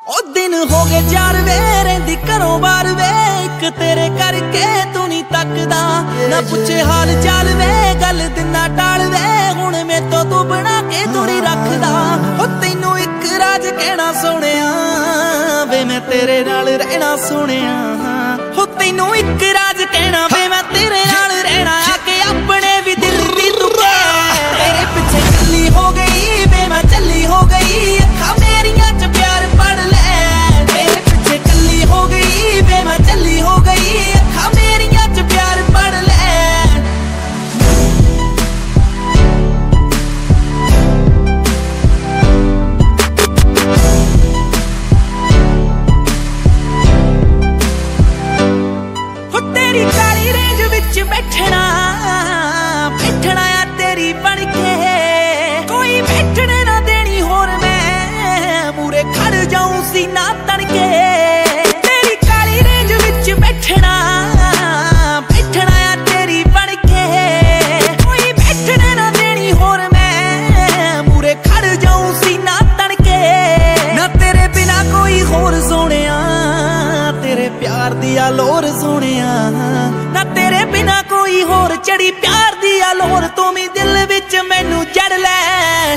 ओ दिन हो गए 4 वे रहिंदी घरों बाहर वे, एक तेरे करके तू नहीं तकदा, ना पुछे हाल चाल वे, गल दिना टाल वे, हुण मैं तो तू बना के थोड़ी रखदा। ओ तैनू एक राज कहना सोहणिया वे, मैं तेरे नाल रहना सोहणिया। हो तैनू एक राज कहना वे, मैं तेरे नाल रहना, आके अपने भी दिल दी तू तेरे पिछे चली हो गई वे, मैं चली हो गई, अखा मेरियां च प्यार पढ़ ले। तेरे पिछे चली हो गई वे, मैं चली हो गई, अखा मेरियां च प्यार पढ़ ले। हो तेरी काली रेंज विच बैठना बैठना आ तेरी बन के, कोई बैठने ना देनी होर मैं मूरे खड़ जाऊं सीना तन के। तेरी काली रेंज विच बैठना बैठना आ तेरी बन के, कोई बैठने ना देनी होर मैं मूरे खड़ जाऊं सीना तन के। ना तेरे बिना कोई होर सोहणिया, तेरे प्यार दिया लोर सोहणिया, ना तेरे बिना कोई होर चढ़ी प्यार दिया लोर, तू भी दिल विच मैनू जड़ ले।